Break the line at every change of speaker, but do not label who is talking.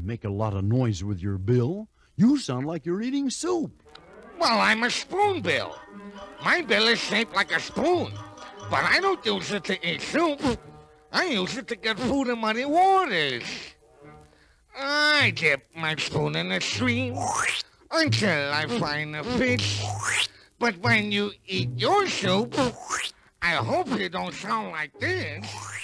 make a lot of noise with your bill. You sound like you're eating soup.
Well, I'm a spoonbill. My bill is shaped like a spoon, but I don't use it to eat soup. I use it to get food in muddy waters. I dip my spoon in a stream until I find a fish. But when you eat your soup, I hope you don't sound like this.